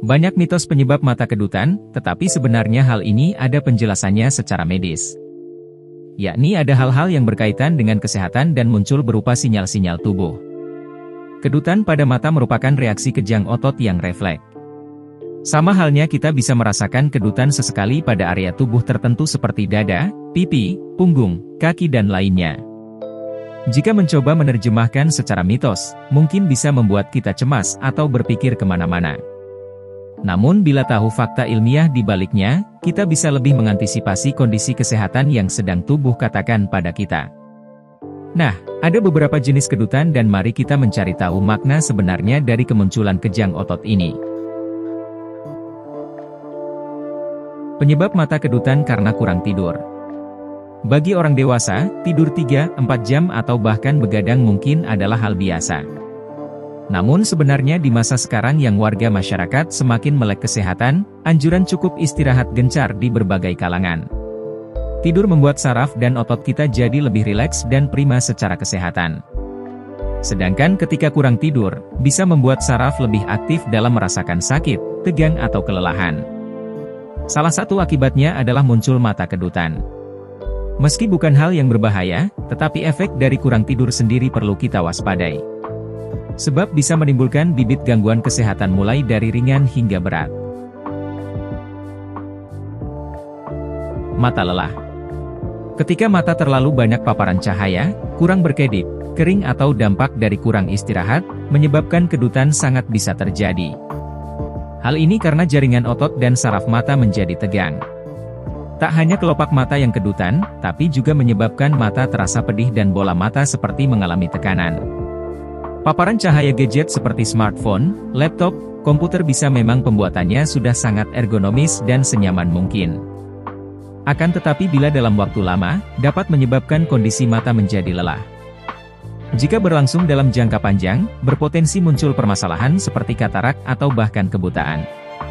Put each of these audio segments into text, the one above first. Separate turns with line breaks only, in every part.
Banyak mitos penyebab mata kedutan, tetapi sebenarnya hal ini ada penjelasannya secara medis. Yakni ada hal-hal yang berkaitan dengan kesehatan dan muncul berupa sinyal-sinyal tubuh. Kedutan pada mata merupakan reaksi kejang otot yang refleks. Sama halnya kita bisa merasakan kedutan sesekali pada area tubuh tertentu seperti dada, pipi, punggung, kaki dan lainnya. Jika mencoba menerjemahkan secara mitos, mungkin bisa membuat kita cemas atau berpikir kemana-mana. Namun bila tahu fakta ilmiah di baliknya, kita bisa lebih mengantisipasi kondisi kesehatan yang sedang tubuh katakan pada kita. Nah, ada beberapa jenis kedutan dan mari kita mencari tahu makna sebenarnya dari kemunculan kejang otot ini. Penyebab mata kedutan karena kurang tidur. Bagi orang dewasa, tidur 3-4 jam atau bahkan begadang mungkin adalah hal biasa. Namun sebenarnya di masa sekarang yang warga masyarakat semakin melek kesehatan, anjuran cukup istirahat gencar di berbagai kalangan. Tidur membuat saraf dan otot kita jadi lebih rileks dan prima secara kesehatan. Sedangkan ketika kurang tidur, bisa membuat saraf lebih aktif dalam merasakan sakit, tegang atau kelelahan. Salah satu akibatnya adalah muncul mata kedutan. Meski bukan hal yang berbahaya, tetapi efek dari kurang tidur sendiri perlu kita waspadai. Sebab bisa menimbulkan bibit gangguan kesehatan mulai dari ringan hingga berat. Mata lelah. Ketika mata terlalu banyak paparan cahaya, kurang berkedip, kering atau dampak dari kurang istirahat, menyebabkan kedutan sangat bisa terjadi. Hal ini karena jaringan otot dan saraf mata menjadi tegang. Tak hanya kelopak mata yang kedutan, tapi juga menyebabkan mata terasa pedih dan bola mata seperti mengalami tekanan. Paparan cahaya gadget seperti smartphone, laptop, komputer bisa memang pembuatannya sudah sangat ergonomis dan senyaman mungkin. Akan tetapi bila dalam waktu lama, dapat menyebabkan kondisi mata menjadi lelah. Jika berlangsung dalam jangka panjang, berpotensi muncul permasalahan seperti katarak atau bahkan kebutaan.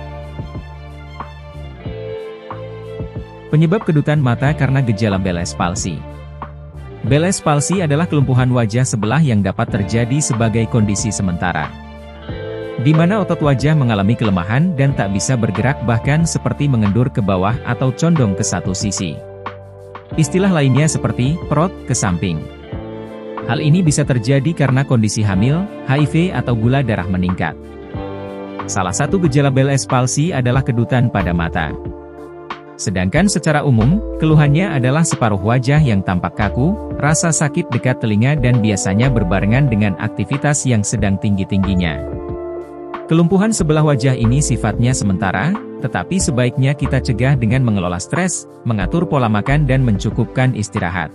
Penyebab kedutan mata karena gejala Bell's palsy. Bell's palsy adalah kelumpuhan wajah sebelah yang dapat terjadi sebagai kondisi sementara, di mana otot wajah mengalami kelemahan dan tak bisa bergerak bahkan seperti mengendur ke bawah atau condong ke satu sisi. Istilah lainnya seperti perot ke samping. Hal ini bisa terjadi karena kondisi hamil, HIV atau gula darah meningkat. Salah satu gejala Bell's palsy adalah kedutan pada mata. Sedangkan secara umum, keluhannya adalah separuh wajah yang tampak kaku, rasa sakit dekat telinga dan biasanya berbarengan dengan aktivitas yang sedang tinggi-tingginya. Kelumpuhan sebelah wajah ini sifatnya sementara, tetapi sebaiknya kita cegah dengan mengelola stres, mengatur pola makan dan mencukupkan istirahat.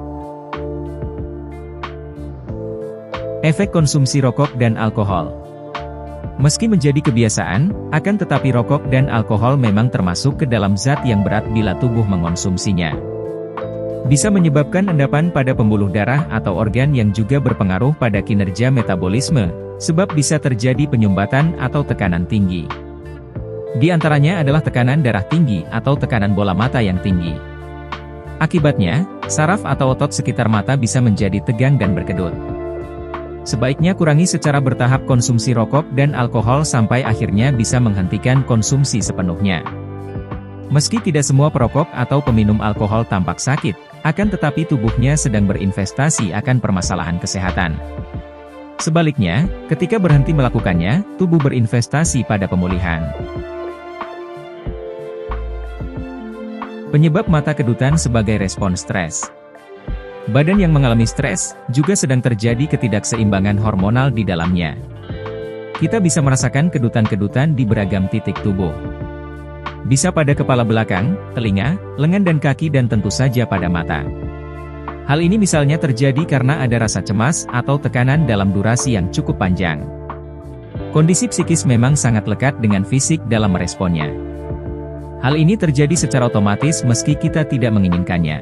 Efek konsumsi rokok dan alkohol. Meski menjadi kebiasaan, akan tetapi rokok dan alkohol memang termasuk ke dalam zat yang berat bila tubuh mengonsumsinya. Bisa menyebabkan endapan pada pembuluh darah atau organ yang juga berpengaruh pada kinerja metabolisme, sebab bisa terjadi penyumbatan atau tekanan tinggi. Di antaranya adalah tekanan darah tinggi atau tekanan bola mata yang tinggi. Akibatnya, saraf atau otot sekitar mata bisa menjadi tegang dan berkedut. Sebaiknya kurangi secara bertahap konsumsi rokok dan alkohol sampai akhirnya bisa menghentikan konsumsi sepenuhnya. Meski tidak semua perokok atau peminum alkohol tampak sakit, akan tetapi tubuhnya sedang berinvestasi akan permasalahan kesehatan. Sebaliknya, ketika berhenti melakukannya, tubuh berinvestasi pada pemulihan. Penyebab mata kedutan sebagai respon stres. Badan yang mengalami stres, juga sedang terjadi ketidakseimbangan hormonal di dalamnya. Kita bisa merasakan kedutan-kedutan di beragam titik tubuh. Bisa pada kepala belakang, telinga, lengan dan kaki dan tentu saja pada mata. Hal ini misalnya terjadi karena ada rasa cemas atau tekanan dalam durasi yang cukup panjang. Kondisi psikis memang sangat lekat dengan fisik dalam meresponnya. Hal ini terjadi secara otomatis meski kita tidak menginginkannya.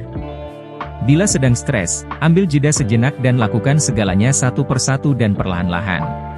Bila sedang stres, ambil jeda sejenak dan lakukan segalanya satu persatu dan perlahan-lahan.